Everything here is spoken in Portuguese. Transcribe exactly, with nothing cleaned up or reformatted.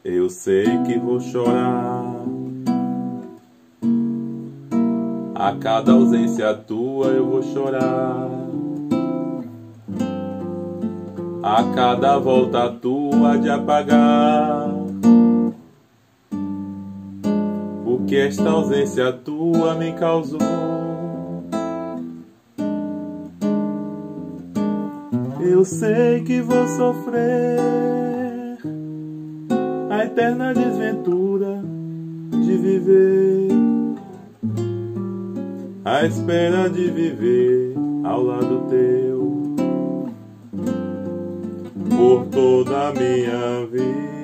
Eu sei que vou chorar a cada ausência tua, eu vou chorar a cada volta tua de apagar o que esta ausência tua me causou. Eu sei que vou sofrer a eterna desventura de viver à espera de viver ao lado teu por toda a minha vida.